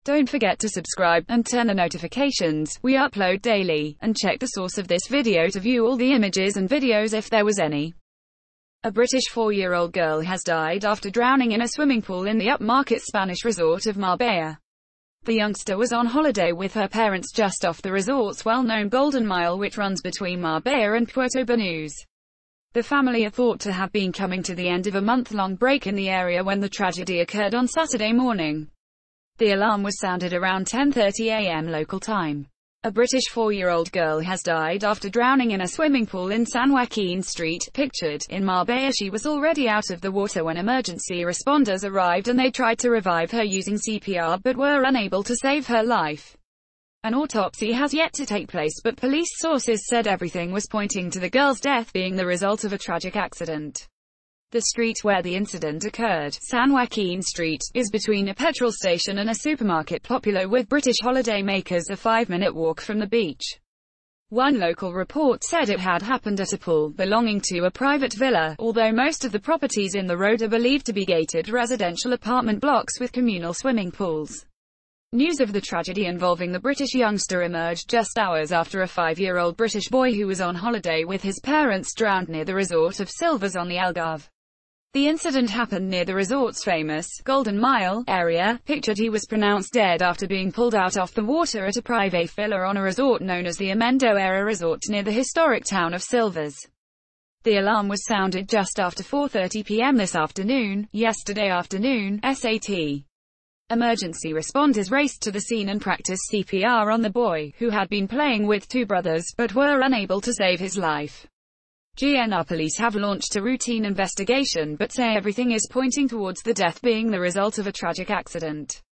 Don't forget to subscribe, and turn on notifications. We upload daily. And check the source of this video to view all the images and videos if there was any. A British 4-year-old girl has died after drowning in a swimming pool in the upmarket Spanish resort of Marbella. The youngster was on holiday with her parents just off the resort's well-known Golden Mile, which runs between Marbella and Puerto Banus. The family are thought to have been coming to the end of a month-long break in the area when the tragedy occurred on Saturday morning. The alarm was sounded around 10:30 a.m. local time. A British 4-year-old girl has died after drowning in a swimming pool in San Joaquin Street, pictured, in Marbella. She was already out of the water when emergency responders arrived and they tried to revive her using CPR but were unable to save her life. An autopsy has yet to take place, but police sources said everything was pointing to the girl's death being the result of a tragic accident. The street where the incident occurred, San Joaquin Street, is between a petrol station and a supermarket popular with British holidaymakers, a 5-minute walk from the beach. One local report said it had happened at a pool belonging to a private villa, although most of the properties in the road are believed to be gated residential apartment blocks with communal swimming pools. News of the tragedy involving the British youngster emerged just hours after a 5-year-old British boy who was on holiday with his parents drowned near the resort of Silvers on the Algarve. The incident happened near the resort's famous Golden Mile area. Pictured, he was pronounced dead after being pulled out off the water at a private villa on a resort known as the Amendo Era Resort near the historic town of Silvers. The alarm was sounded just after 4:30 p.m. yesterday afternoon, SAT. Emergency responders raced to the scene and practiced CPR on the boy, who had been playing with two brothers, but were unable to save his life. GNR police have launched a routine investigation but say everything is pointing towards the death being the result of a tragic accident.